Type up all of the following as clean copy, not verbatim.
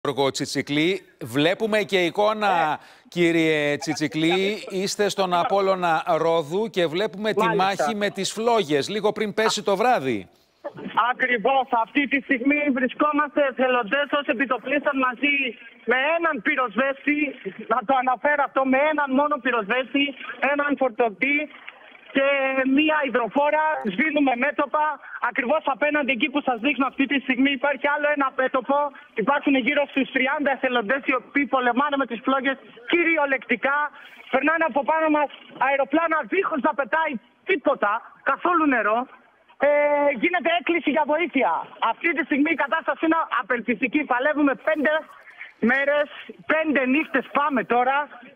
Γιώργο Τσιτσικλή. Βλέπουμε και εικόνα, κύριε Τσιτσικλή. Είστε στον Απόλλωνα Ρόδου και βλέπουμε τη μάχη με τις φλόγες, λίγο πριν πέσει το βράδυ. Ακριβώς. Αυτή τη στιγμή βρισκόμαστε εθελοντές ως επιτοπλίστων μαζί με έναν πυροσβέστη. Να το αναφέρω αυτό, με έναν μόνο πυροσβέστη, έναν φορτωτή και μία υδροφόρα. Σβήνουμε μέτωπα. Ακριβώς απέναντι εκεί που σας δείχνω αυτή τη στιγμή υπάρχει άλλο ένα μέτωπο. Υπάρχουν γύρω στους 30 εθελοντές οι οποίοι πολεμάνε με τις φλόγες κυριολεκτικά. Περνάνε από πάνω μας αεροπλάνα δίχως να πετάει τίποτα, καθόλου νερό. Γίνεται έκκληση για βοήθεια. Αυτή τη στιγμή η κατάσταση είναι απελπιστική. Παλεύουμε 5 μέρες, 5 νύχτες πάμε τώρα.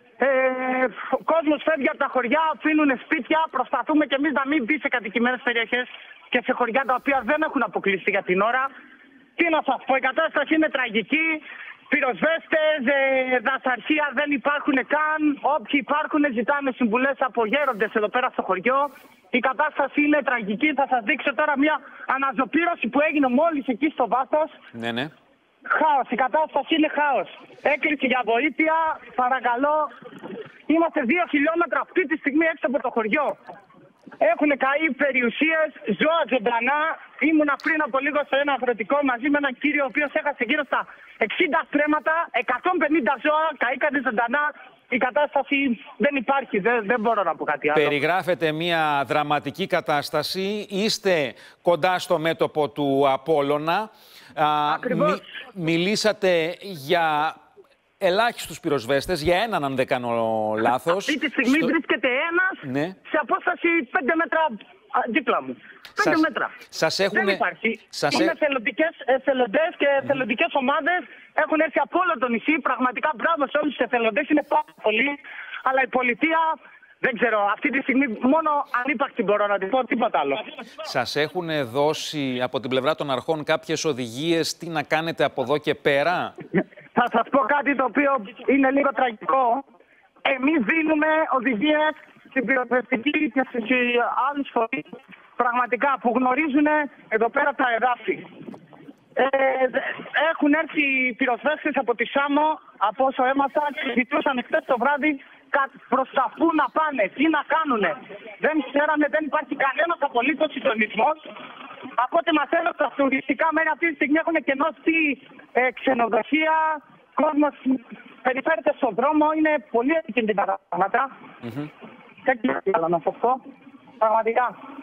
Ο κόσμος φεύγει από τα χωριά, αφήνουν σπίτια. Προσπαθούμε κι εμείς να μην μπει σε κατοικημένες περιοχές και σε χωριά τα οποία δεν έχουν αποκλειστεί για την ώρα. Τι να σας πω, η κατάσταση είναι τραγική. Πυροσβέστες, δασαρχεία δεν υπάρχουν καν. Όποιοι υπάρχουν ζητάνε συμβουλές από γέροντες εδώ πέρα στο χωριό. Η κατάσταση είναι τραγική. Θα σας δείξω τώρα μια αναζωπήρωση που έγινε μόλις εκεί στο βάθος. Ναι. Χάος. Η κατάσταση είναι χάος. Έκκληση για βοήθεια. Παρακαλώ. Είμαστε 2 χιλιόμετρα αυτή τη στιγμή έξω από το χωριό. Έχουν καεί περιουσίες, ζώα ζωντανά. Ήμουνα πριν από λίγο σε ένα αγροτικό μαζί με έναν κύριο ο οποίος έχασε γύρω στα 60 στρέμματα, 150 ζώα, καήκανε ζωντανά. Η κατάσταση δεν υπάρχει, δεν μπορώ να πω κάτι άλλο. Περιγράφεται μια δραματική κατάσταση. Είστε κοντά στο μέτωπο του Απόλλωνα. Ακριβώς. Μιλήσατε για ελάχιστους πυροσβέστες, για έναν αν δεν κάνω λάθος. Αυτή τη στιγμή βρίσκεται ένας σε απόσταση 5 μέτρα δίπλα μου. 5 μέτρα. Δεν υπάρχει. Είναι εθελοντές και εθελοντικές ομάδες. Έχουν έρθει από όλο το νησί. Πραγματικά μπράβο σε όλους τους εθελοντές. Είναι πάρα πολύ. Αλλά η πολιτεία, δεν ξέρω, αυτή τη στιγμή μόνο ανύπαρκτη μπορώ να την πω, τίποτα άλλο. Σας έχουν δώσει από την πλευρά των αρχών κάποιες οδηγίες τι να κάνετε από εδώ και πέρα? Θα σας πω κάτι το οποίο είναι λίγο τραγικό. Εμείς δίνουμε οδηγίες στην πυροσβεστική και στις άλλες φορείς πραγματικά που γνωρίζουν εδώ πέρα τα εδάφη. Έχουν έρθει οι πυροσβέστες από τη Σάμο, από όσο έμαθα, και ζητούσαν χθες το βράδυ προς τα πού να πάνε, τι να κάνουνε. Δεν ξέρανε, δεν υπάρχει κανένας απολύτως συντονισμός. Από ό,τι μαθαίνω, τα τουριστικά μέρη αυτή τη στιγμή έχουν κενώσει ξενοδοχεία, κόσμος περιφέρεται στον δρόμο, είναι πολύ επικίνδυνα τα πράγματα. Δεν ξέρω τι άλλο να σας πω. Πραγματικά.